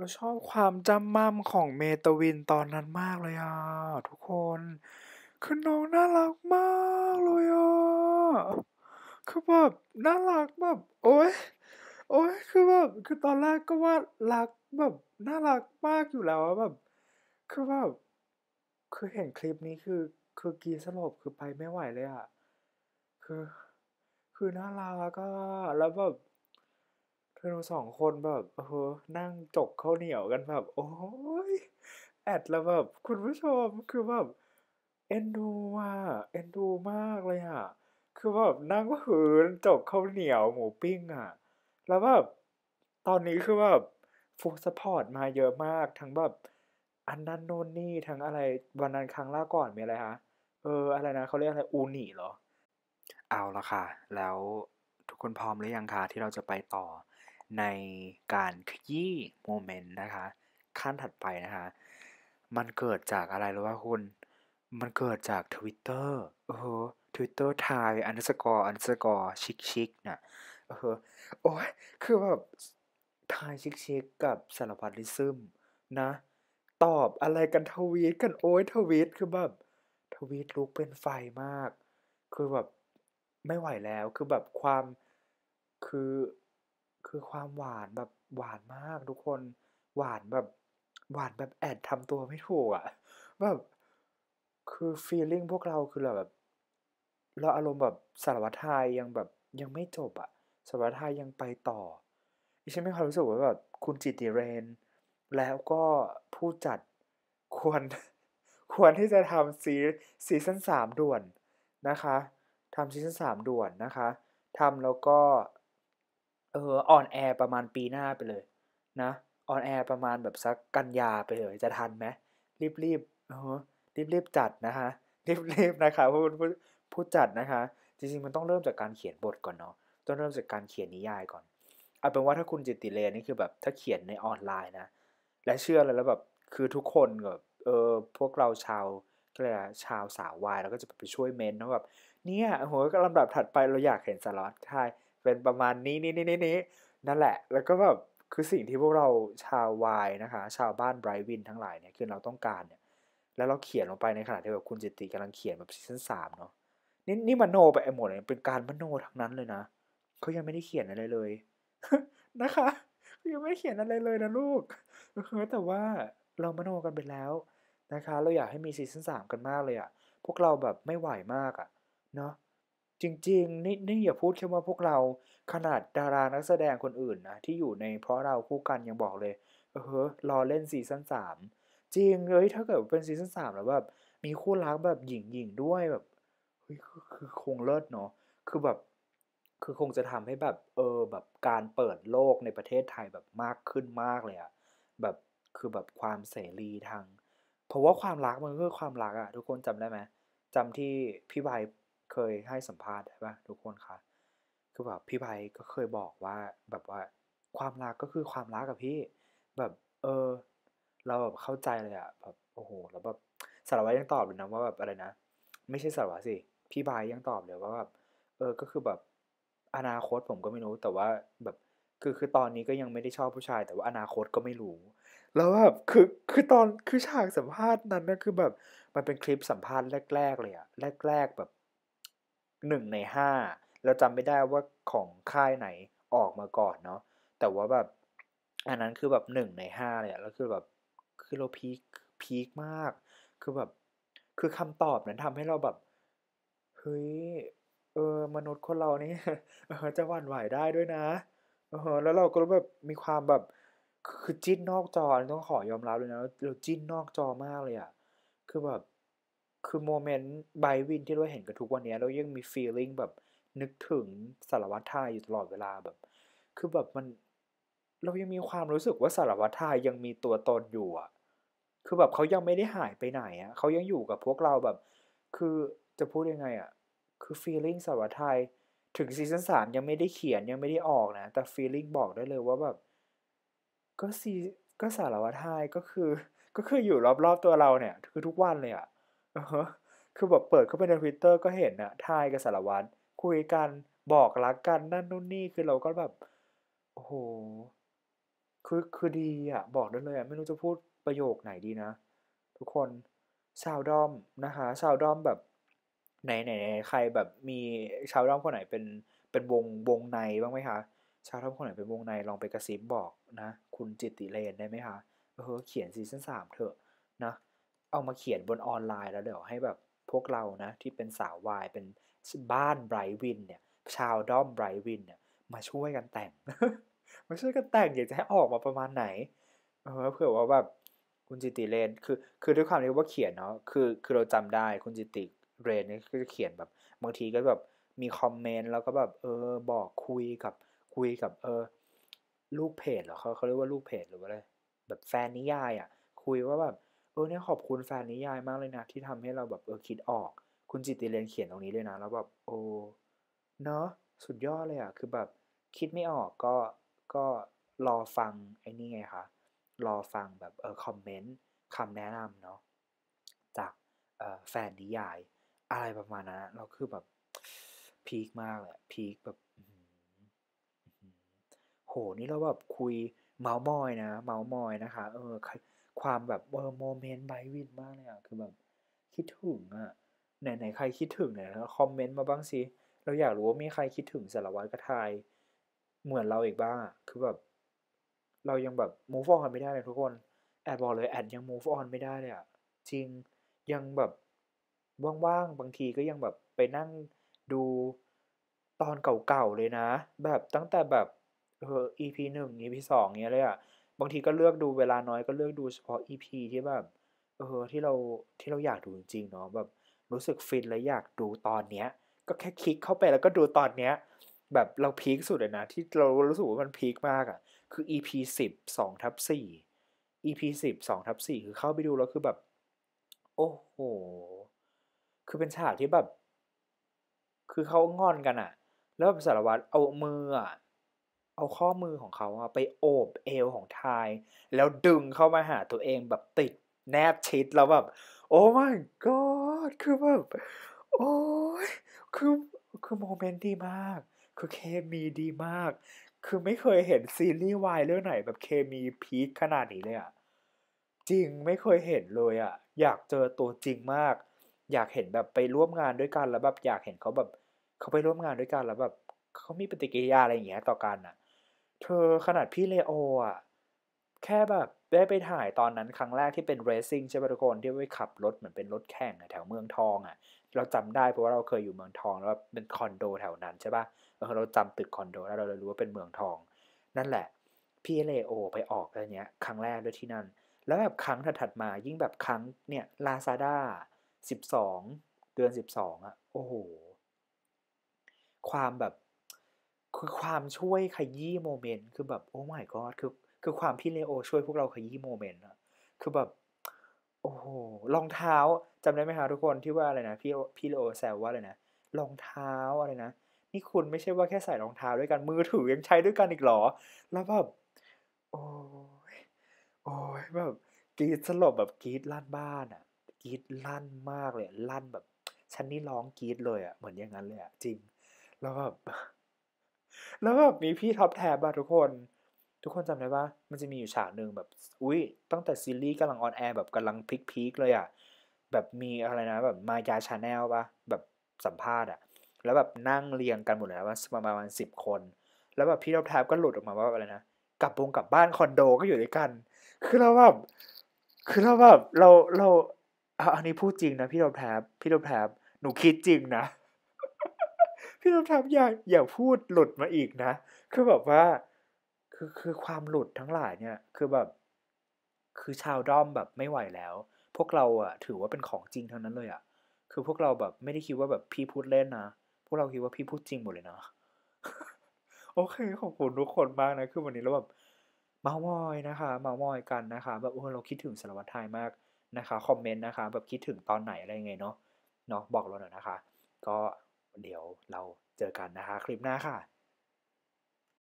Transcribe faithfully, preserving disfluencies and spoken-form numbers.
เราชอบความจำม่ำของเมตาวินตอนนั้นมากเลยอ่ะทุกคนคือน้องน่ารักมากเลยอ่ะคือแบบน่ารักแบบโอ๊ยโอ๊ยคือแบบคือตอนแรกก็ว่ารักแบบน่ารักมากอยู่แล้วอะแบบคือแบบคือเห็นคลิปนี้คือคือกรีดสลบคือไปไม่ไหวเลยอ่ะคือคือน่ารักอ่ะแล้วแบบคือเราสองคนแบบเออนั่งจกข้าวเหนียวกันแบบโอ้ย แอดแล้วแบบคุณผู้ชมคือแบบเอ็นดูอ่ะเอ็นดูมากเลยอ่ะคือแบบนั่งหืนจกข้าวเหนียวหมูปิ้งอ่ะแล้วแบบตอนนี้คือแบบฟูดซัพพอร์ตมาเยอะมากทั้งแบบอันนั้นโน่นนี่ทั้งอะไรวันนั้นครั้งล่าก่อนมีอะไรคะเอออะไรนะเขาเรียกอะไรอูนิเหรอเอาละค่ะแล้วทุกคนพร้อมหรือยังคะที่เราจะไปต่อในการขยี้โมเมนต์นะคะขั้นถัดไปนะคะ มันเกิดจากอะไรรู้ป่ะคุณ มันเกิดจาก Twitter เออ Twitter Thai underscore underscore ชิคชิคน่ะเออโอ้ยคือแบบทายชิคชิคกับสารพัดลิซึมนะตอบอะไรกันทวีตกันโอ้ยทวีตคือแบบทวีตลุกเป็นไฟมากคือแบบไม่ไหวแล้วคือแบบความคือคือความหวานแบบหวานมากทุกคนหวานแบบหวานแบบแอดทำตัวไม่ถูกอ่ะแบบคือ feeling พวกเราคือเราแบบเราอารมณ์แบบสารวัตรไทยยังแบบยังไม่จบอ่ะสารวัตรไทยยังไปต่อดิฉันมีความรู้สึกว่าแบบคุณจิตติเรนแล้วก็ผู้จัดควรควรที่จะทำซีซีซั่นสามด่วนนะคะทำซีซั่นสามด่วนนะคะทำแล้วก็เออออนแอร์ประมาณปีหน้าไปเลยนะออนแอร์ประมาณแบบสักกันยาไปเลยจะทันไหมรีบๆเออรีบๆจัดนะคะรีบๆนะคะผู้ผู้ผู้จัดนะคะจริงๆมันต้องเริ่มจากการเขียนบทก่อนเนาะต้องเริ่มจากการเขียนนิยายก่อนเอาเป็นว่าถ้าคุณจิตติเรนนี่คือแบบถ้าเขียนในออนไลน์นะและเชื่อเลยแล้วแบบคือทุกคนแบบเออพวกเราชาวก็เลยกชาวสาววายเราก็จะไปช่วยเมนนะแบบเนี่ยโอ้โหลำดับถัดไปเราอยากเห็นสล็อตใช่ เป็นประมาณนี้นี้นี้นี้นั่นแหละแล้วก็แบบคือสิ่งที่พวกเราชาววายนะคะชาวบ้านไบรท์วินทั้งหลายเนี่ยคือเราต้องการเนี่ยแล้วเราเขียนลงไปในขณะที่แบบคุณจิตติกำลังเขียนแบบซีซั่นสามเนาะนี่นี่มโนไปไอ้หมดเลยเป็นการมโนทั้งนั้นเลยนะเขายังไม่ได้เขียนอะไรเลยนะคะเขายังไม่ได้เขียนอะไรเลยนะลูกแต่ว่าเรามโนกันไปแล้วนะคะเราอยากให้มีซีซั่นสามกันมากเลยอะพวกเราแบบไม่ไหวมากอะเนาะ จริงๆนี่นี่อย่าพูดแค่ว่าพวกเราขนาดดารานักแสดงคนอื่นนะที่อยู่ในเพราะเราคู่กันยังบอกเลยเออรอเล่นซีซั่นสามจริงเลยถ้าเกิดเป็นซีซั่นสามแล้วแบบมีคู่รักแบบหญิงๆด้วยแบบเฮ้ยคือคือคงเลิศเนาะคือแบบคือคงจะทำให้แบบเออแบบการเปิดโลกในประเทศไทยแบบมากขึ้นมากเลยอะแบบคือแบบความเสรีทางเพราะว่าความรักมันก็คือความรักอะทุกคนจำได้ไหม จำที่พี่ไบร์เคยให้สัมภาษณ์ได้ป่ะทุกคนคะคือแบบพี่ไบร์ก็เคยบอกว่าแบบว่าความรักก็คือความรักกับพี่แบบเออเราแบบเข้าใจเลยอะแบบโอ้โหแล้วแบบสารวัตรยังตอบเลยนะว่าแบบอะไรนะไม่ใช่สารวัตรสิพี่ไบร์ยังตอบเลยว่าแบบเออก็คือแบบอนาคตผมก็ไม่รู้แต่ว่าแบบคือคือตอนนี้ก็ยังไม่ได้ชอบผู้ชายแต่ว่าอนาคตก็ไม่รู้ แล้วแบบคือคือตอนคือฉากสัมภาษณ์นั้นนะคือแบบมันเป็นคลิปสัมภาษณ์แรกๆเลยอะแรกๆแบบหนึ่งในห้าเราจำไม่ได้ว่าของค่ายไหนออกมาก่อนเนาะแต่ว่าแบบอันนั้นคือแบบหนึ่งในห้าเลยอะแล้วคือแบบคือเราพีคพีคมากคือแบบคือคำตอบนั้นทำให้เราแบบเฮ้ยเออมนุษย์คนเรานี่เออจะหวั่นไหวได้ด้วยนะ ออฮะแล้วเราก็แบบมีความแบบคือจิ้นนอกจอต้องขอยอมรับเลยนะเราจิ้นนอกจอมากเลยอะคือแบบคือโมเมนต์ไบร์ทวินที่เราเห็นกันทุกวันนี้เรายังมี feeling แบบนึกถึงสารวัตรไทยอยู่ตลอดเวลาแบบคือแบบมันเรายังมีความรู้สึกว่าสารวัตรไทยยังมีตัวตนอยู่อะคือแบบเขายังไม่ได้หายไปไหนอะเขายังอยู่กับพวกเราแบบคือจะพูดยังไงอะคือ feeling สารวัตรไทย ถึงซีซั่นสามยังไม่ได้เขียนยังไม่ได้ออกนะแต่ feeling บอกได้เลยว่าแบบก็ซีก็สารวัตรไทยก็คือก็คืออยู่รอบๆตัวเราเนี่ยคือทุกวันเลยอะอะฮะคือแบบเปิดเข้าไปใน Twitter ก็เห็นน่ะทายกับสารวัตรคุยกันบอกรักกันนั่นนู่นนี่คือเราก็แบบโอ้โฮคือคือดีอ่ะบอกได้เลยอ่ะไม่รู้จะพูดประโยคไหนดีนะทุกคนชาวด้อมนะคะชาวด้อมแบบไหนไหนไหนใครแบบมีชาวด้อมคนไหนเป็นเป็นวงวงในบ้างไหมคะชาวด้อมคนไหนเป็นวงในลองไปกระซิบบอกนะคุณจิตติเรนได้ไหมคะเออเขียนซีซั่นสามเถอะนะเอามาเขียนบนออนไลน์แล้วเดี๋ยวให้แบบพวกเรานะที่เป็นสาววายเป็นบ้านไบรท์วินเนี่ยชาวด้อมไบรท์วินเนี่ยมาช่วยกันแต่ง มาช่วยกันแต่งอยากจะให้ออกมาประมาณไหนเออเผื่อว่าแบบคุณจิตติเรนคือคือด้วยความที่ว่าเขียนเนาะคือคือเราจำได้คุณจิตติเรนนี่คือเขียนแบบบางทีก็แบบมีคอมเมนต์แล้วก็แบบเออบอกคุยกับคุยกับเออลูกเพจเหรอเขาเขาเรียกว่าลูกเพจหรือว่าอะไรแบบแฟนนิยายอ่ะคุยว่าแบบเออเนี่ยขอบคุณแฟนนิยายมากเลยนะที่ทำให้เราแบบเออคิดออกคุณจิตติเรนเขียนตรงนี้เลยนะแล้วแบบโอ้ เนาะสุดยอดเลยอะคือแบบคิดไม่ออกก็ก็รอฟังไอ้นี่ไงคะรอฟังแบบเออคอมเมนต์คำแนะนำเนาะจากเอ่อแฟนนิยายอะไรประมาณนั้นเราคือแบบพีคมากเลยพีคแบบโหนี่เราแบบคุยเมาส์มอยนะเมาส์มอยนะคะเออความแบบเออโมเมนต์ไบวินมากเลยอะคือแบบคิดถึงอะไหนไหนใครคิดถึงเนี่ยคอมเมนต์มาบ้างสิ เราอยากรู้ว่ามีใครคิดถึงสารวัตรกระทายเหมือนเราอีกบ้างอะคือแบบเรายังแบบ move on ไม่ได้เลยทุกคนแอดบอกเลยแอดยัง move on ไม่ได้เลยอะจริงยังแบบว่างๆบางทีก็ยังแบบไปนั่งดูตอนเก่าๆเลยนะแบบตั้งแต่แบบเออ อี พี หนึ่ง อี พี สองเงี้ยเลยอะบางทีก็เลือกดูเวลาน้อยก็เลือกดูเฉพาะ อี พี ที่แบบเออที่เราที่เราอยากดูจริงๆเนาะแบบรู้สึกฟินและอยากดูตอนเนี้ย ก็แค่คลิกเข้าไปแล้วก็ดูตอนเนี้ยแบบเราพีคสุดเลยนะที่เรารู้สึกว่ามันพีคมากอ่ะคือ อี พี สิบ สองทับสี่ อี พี สิบ สองทับสี่คือเข้าไปดูแล้วคือแบบโอ้โหคือเป็นฉากที่แบบคือเขางอนกันอ่ะแล้วแบบสารวัตรเอามืออ่ะเอาข้อมือของเขาอะไปโอบเอวของทายแล้วดึงเข้ามาหาตัวเองแบบติดแนบชิดแล้วแบบโอ้ my god คือแบบโอ้ย คือคือโมเมนต์ดีมาก คือเคมีดีมาก คือไม่เคยเห็นซีรีส์วายเรื่องไหนแบบเคมีพีคขนาดนี้เลยอะจริงไม่เคยเห็นเลยอะอยากเจอตัวจริงมาก อยากเห็นแบบไปร่วมงานด้วยกันแล้วแบบอยากเห็นเขาแบบเขาไปร่วมงานด้วยกันแล้วแบบเขามีปฏิกิริยาอะไรอย่างเงี้ยต่อกันอะเธอขนาดพี่เลโออะแค่แบบได้ไปถ่ายตอนนั้นครั้งแรกที่เป็นเรซซิ่งใช่ป่ะทุกคนที่ไปขับรถเหมือนเป็นรถแข่งอะแถวเมืองทองอะ เราจำได้เพราะว่าเราเคยอยู่เมืองทองแล้วเป็นคอนโดแถวนั้นใช่ป่ะเราจำตึกคอนโดแล้วเราเลยรู้ว่าเป็นเมืองทองนั่นแหละพี่เลโอไปออกอะไรเนี้ยครั้งแรกด้วยที่นั่นแล้วแบบครั้งถัดๆมายิ่งแบบครั้งเนี่ยลาซาด้าสิบสองเดือนสิบสองอะโอ้โหความแบบคือความช่วยขยี้โมเมนต์คือแบบโอ้ my god คือคือความพี่เลโอช่วยพวกเราขยี้โมเมนต์อะคือแบบ โอ้โหรองเท้าจำได้ไหมคะทุกคนที่ว่าอะไรนะพี่พี่โอแซวว่าอะไรนะรองเท้าอะไรนะนี่คุณไม่ใช่ว่าแค่ใส่รองเท้าด้วยกันมือถือยังใช้ด้วยกันอีกเหรอแล้วแบบโอ้ยโอ้ยแบบกรีดสลบแบบกรีดลั่นบ้านอ่ะกรีดลั่นมากเลยลั่นแบบฉันนี่ร้องกรีดเลยอ่ะเหมือนอย่างนั้นเลยอ่ะจริงแล้วแบบ แล้วแบบมีพี่ท็อปแท็บอะทุกคนทุกคนจำได้ปะมันจะมีอยู่ฉากหนึ่งแบบอุ้ยตั้งแต่ซีรีส์กำลังออนแอร์แบบกำลังพีคๆเลยอะแบบมีอะไรนะแบบมายาชาแนลปะแบบสัมภาษณ์อะแล้วแบบนั่งเรียงกันหมดเลยนะว่าประมาณสิบคนแล้วแบบพี่ท็อปแท็บก็หลุดออกมาว่าอะไรนะกลับวงกลับบ้านคอนโดก็อยู่ด้วยกันคือเราแบบคือเราแบบเราเราอ่ะอันนี้พูดจริงนะพี่ท็อปแท็บพี่ท็อปแท็บหนูคิดจริงนะ พี่ต้องทำอย่าอย่าพูดหลุดมาอีกนะคือแบบว่าคือคือความหลุดทั้งหลายเนี่ยคือแบบคือชาวด้อมแบบไม่ไหวแล้วพวกเราอะถือว่าเป็นของจริงทั้งนั้นเลยอะคือพวกเราแบบไม่ได้คิดว่าแบบพี่พูดเล่นนะพวกเราคิดว่าพี่พูดจริงหมดเลยนะโอเคขอบคุณทุกคนมากนะคือวันนี้เราแบบเมามอยนะคะเมามอยกันนะคะแบบโอ้เราคิดถึงสารวัตรไทยมากนะคะคอมเมนต์นะคะแบบคิดถึงตอนไหนอะไรยังไงเนาะเนาะบอกเราหน่อยนะคะก็ เดี๋ยวเราเจอกันนะคะคลิปหน้าค่ะ